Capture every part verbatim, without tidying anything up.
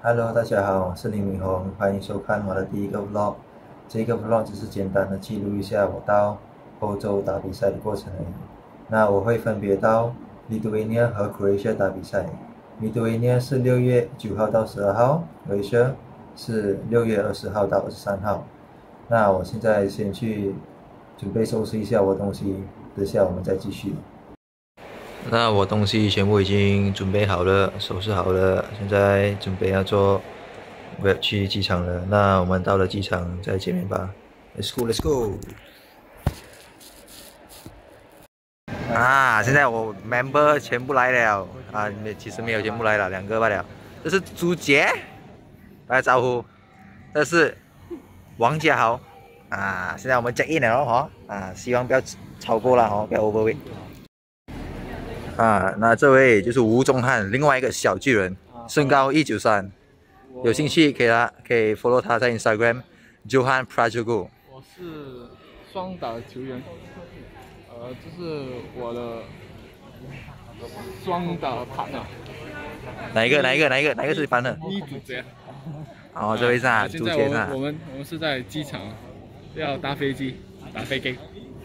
Hello，大家好，我是林明宏，欢迎收看我的第一个 vlog。这个 vlog 只是简单的记录一下我到欧洲打比赛的过程而已。那我会分别到 Lithuania 和 Croatia 打比赛。Lithuania 是六月九号到十二号 ，Croatia 是六月二十号到二十三号。那我现在先去准备收拾一下我的东西，等下我们再继续。那我东西全部已经准备好了，收拾好了，现在准备要坐 Grab 去机场了。那我们到了机场再见面吧。Let's go, let's go。啊，现在我 member 全部来了啊，其实没有全部来了，两个罢了。这是朱杰，打招呼。这是王家豪啊，现在我们 check in 了哈啊，希望不要超过了哈，不要 overweight。啊，那这位就是吴宗翰，另外一个小巨人，身高一九三，有兴趣可以他可以 follow 他在 Instagram Johan Prajogo。 我是双打球员，呃，这是我的双打 partner。 哪一个？哪一个？哪一个？哪一个是 partner？ 一主角。 哦，这位是啊，主角啊。 我们我们是在机场，要搭飞机，打飞机。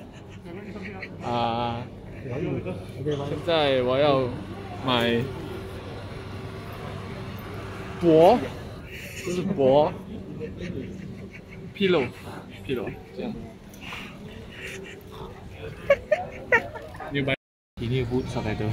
啊。现在我要买薄，这是薄 pillow pillow 这样。你买？你那部啥来着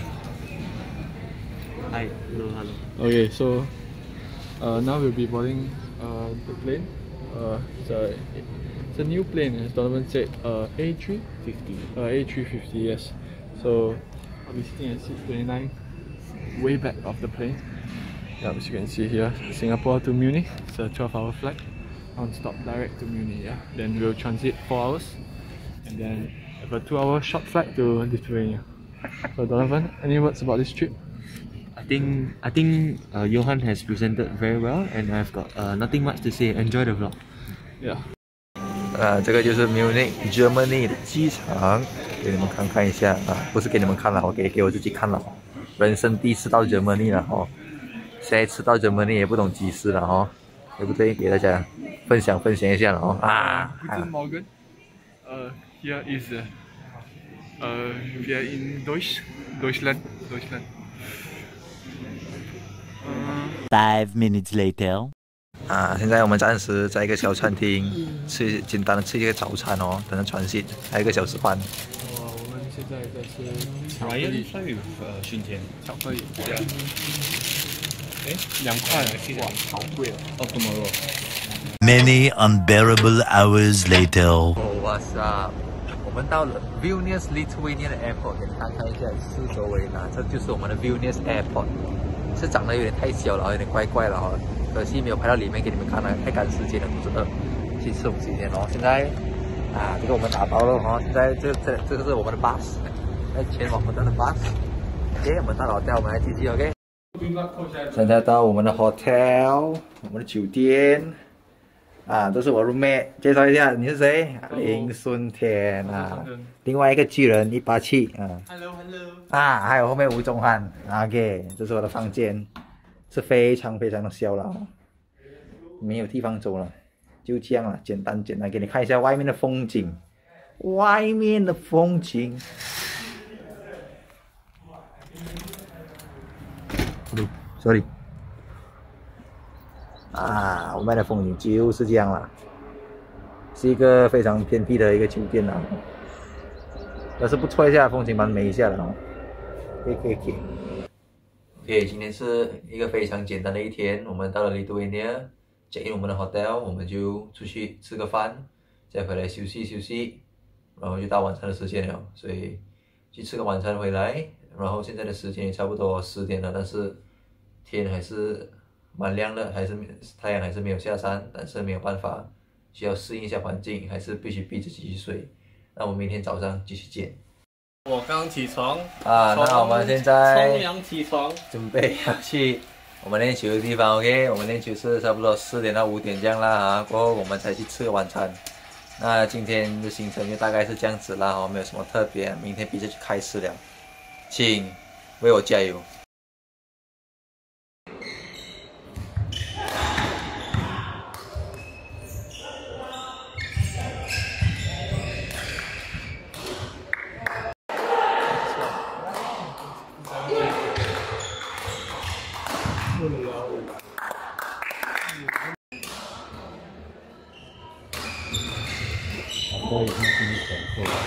Hi, hello, hello. Okay, so uh, now we'll be boarding uh, the plane. Uh, it's, a, it's a new plane, as Donovan said. Uh, A three fifty. Uh, A three fifty, yes. So I'll be sitting at seat twenty-nine, way back of the plane. Yeah, as you can see here, Singapore to Munich. It's a twelve hour flight, non-stop direct to Munich. Yeah. Then we'll transit four hours, and then have a two hour short flight to Lithuania. So Donovan, any words about this trip? I think I think uh, Johan has presented very well, and I've got uh, nothing much to say. Enjoy the vlog. Yeah. 呃，这个就是 Munich Germany 的机场，给你们看看一下啊，不是给你们看了，我给给我自己看了。人生第一次到 Germany 了哦，下一次到 Germany 也不懂几时了哦，对不对？给大家分享分享一下了哦啊。 Guten Morgen. Uh, here is uh, uh, we are in Deutsch, Deutschland, Deutschland. Five minutes later. 啊，现在我们暂时在一个小餐厅吃简单的吃一个早餐哦，等着传信，还有一个小时半。 哦，我们现在在吃巧克力， 呃熏甜巧克力，哎，两块，哇，好贵哦。 哦 tomorrow. Many unbearable hours later. 哦，哇塞！我们到了 Vilnius Lithuania 的 airport，给你看看一下四周围呢，这就是我们的 Vilnius airport。是长得有点太小了，有点怪怪了哦。可惜没有拍到里面给你们看了，太赶时间了，肚子饿，去吃东西先哦。现在啊，这个我们打包了哈，现在这这这个是我们的 bus， 在前往我们的 bus。OK， 我们到了 hotel， 我们来继续 OK。现在到我们的 hotel， 我们的酒店。啊，这是我 roommate， 介绍一下，你是谁？林顺天啊，另外一个巨人一八七啊。 Hello Hello。 啊，还有后面吴宗翰 ，OK， 这是我的房间，是非常非常的小了，没有地方走了，就这样了，简单简单，给你看一下外面的风景，外面的风景。Sorry。啊，外面的风景就是这样了，是一个非常偏僻的一个酒店啊，要是不错一下，风景蛮美一下的哦。可以可以可以。OK， 今天是一个非常简单的一天，我们到了 Lithuania， check in我们的 hotel， 我们就出去吃个饭，再回来休息休息，然后就到晚餐的时间了，所以去吃个晚餐回来，然后现在的时间也差不多十点了，但是天还是蛮亮的，还是太阳还是没有下山，但是没有办法，需要适应一下环境，还是必须逼自己去睡。那我们明天早上继续见。 我刚起床啊，那我们现在冲凉起床， 准备要去我们练球的地方 ，OK？ 我们练球是差不多四点到五点这样啦啊，过后我们才去吃个晚餐。那今天的行程就大概是这样子啦，哦，没有什么特别，明天比赛就开始了，请为我加油。 我已经尽力承受了，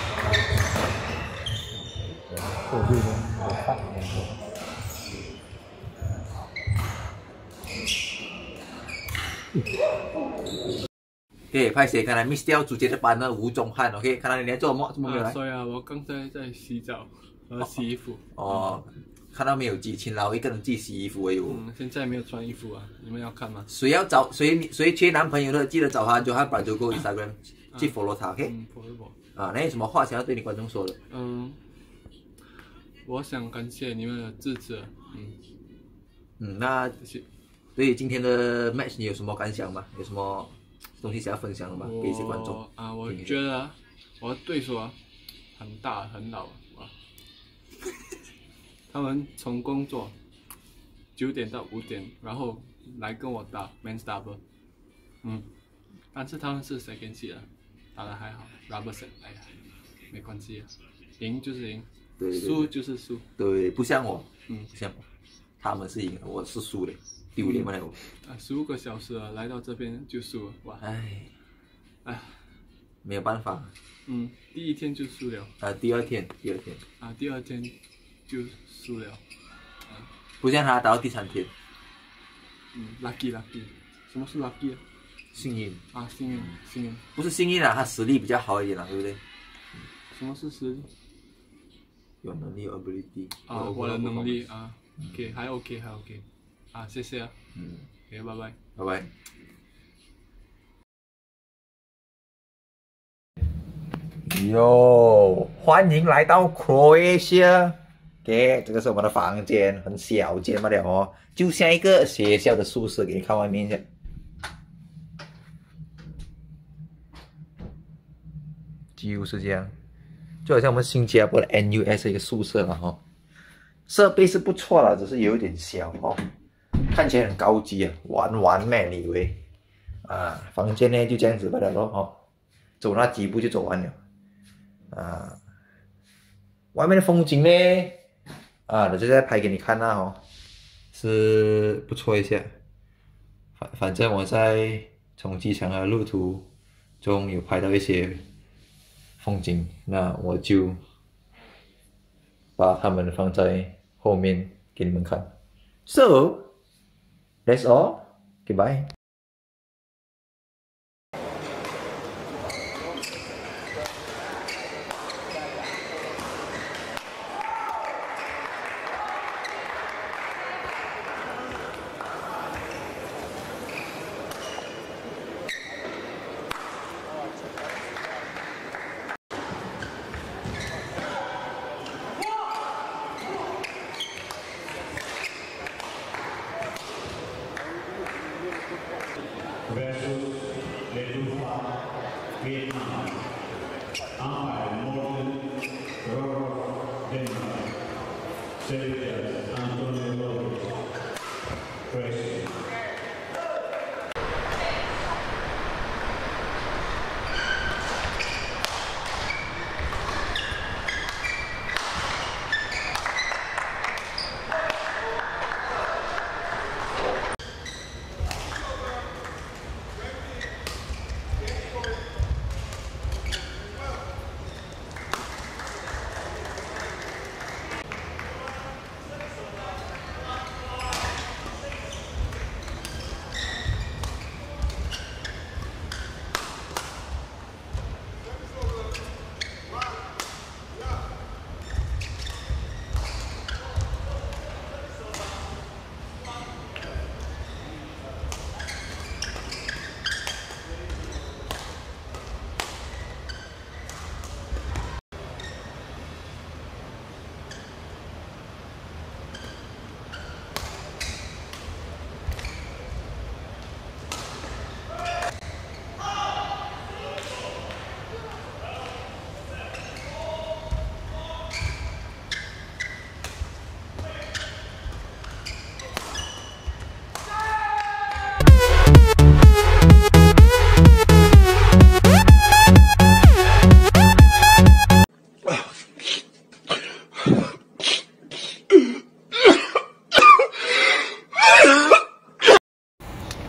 后六分我看很多。OK， 拍谁？看来 miss 掉主角的班呢，吴宗翰。OK， 看来你在做什么？怎么没有来？ 所以啊，我刚才在洗澡和洗衣服。 哦，看到没有？几勤劳，一个人自己洗衣服而已。 嗯，现在没有穿衣服啊，你们要看吗？ 谁要找谁谁缺男朋友的，记得找他，就他把就 go Instagram 去 follow 他。OK。 嗯 ，follow 我。 啊，那有什么话想要对你观众说的？ 嗯，我想感谢你们的支持。嗯嗯，那谢谢。 对于今天的 match 你有什么感想吗？有什么东西想要分享的吗？给一些观众。 啊，我觉得我的对手啊很大很老啊，他们从工作九点到五点，然后来跟我打 men's double， 嗯，但是他们是 second seed 的，打得还好 rubber set， 哎呀，没关系啊，赢就是赢， 对对对输就是输， 对，不像我， 嗯， 不像我，他们是赢的，我是输的，丢脸嘛那我。 啊，十五个小时了，来到这边就输了，哇， 唉， 哎， 没有办法。 嗯，第一天就输了， 呃，第二天，第二天， 啊，第二天就输了， 不像他打到第三天， 嗯 ，lucky lucky， 什么是 lucky 啊？ 幸运啊，幸运幸运， 不是幸运啊，他实力比较好一点啦，对不对？ 什么是实力？ 有能力有 ability。 啊，我的能力啊 ，OK， 还 OK 还 OK， 啊，谢谢啊， 嗯， OK， 拜拜。 拜拜。哟，欢迎来到 Croatia。OK， 这个是我们的房间，很小间罢了哦，就像一个学校的宿舍，给你看外面一下。就是这样，就好像我们新加坡的 N U S 的一个宿舍了哈、哦。设备是不错了，只是有一点小哦，看起来很高级啊，玩玩咩你以为？啊，房间呢就这样子罢了咯哦，走那几步就走完了。啊，外面的风景呢，啊，我就再拍给你看啦哦，是不错一下。反反正我在从机场的路途中有拍到一些风景，那我就把它们放在后面给你们看。So that's all. Goodbye. versus Ledufa, Vietnam. Umpire Morten Rorov, Denmark. Selectors Antonio Lopez, Tracy.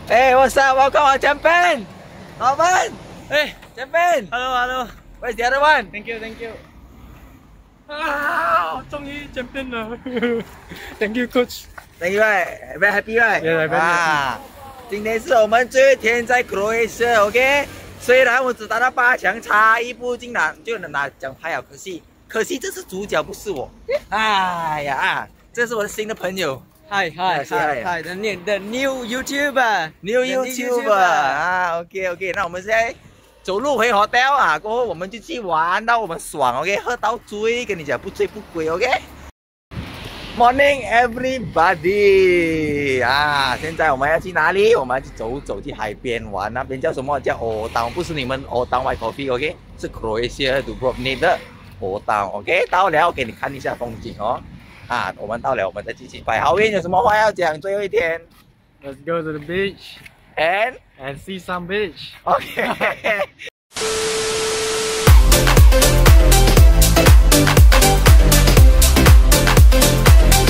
Hey, what's up? Welcome our champion. Norman. Hey, champion. Hello, hello. Where's the other one? Thank you, thank you. 啊，终于 champion 了，Thank you, coach. Thank you, right? Very happy, right? Yeah, very happy. 啊，今天是我们最后一天在 Croatia，OK？、虽然我只打到八强，差一步进拿就能拿奖牌了，可惜，可惜这是主角，不是我。哎呀啊，这是我的新的朋友 Hi, hi, Say hi. hi, hi. The new, the new YouTuber. ，New The new YouTuber 啊，OK OK，那我们现在走路回 hotel 啊，过后我们就去玩到我们爽 ，OK？ 喝到醉，跟你讲不醉不归 ，OK？Morning everybody 啊！现在我们要去哪里？我们要去走走去海边玩，那边叫什么？叫 Old Town， 不是你们 Old Town White Coffee，OK？、Okay? 是 Croatia Dubrovnik 的 Old Town，OK？、Okay? 到了，给你看一下风景哦。啊，我们到了，我们再继续拍。浩运有什么话要讲？最后一天 Let's go to the beach ，and and see some beach. OK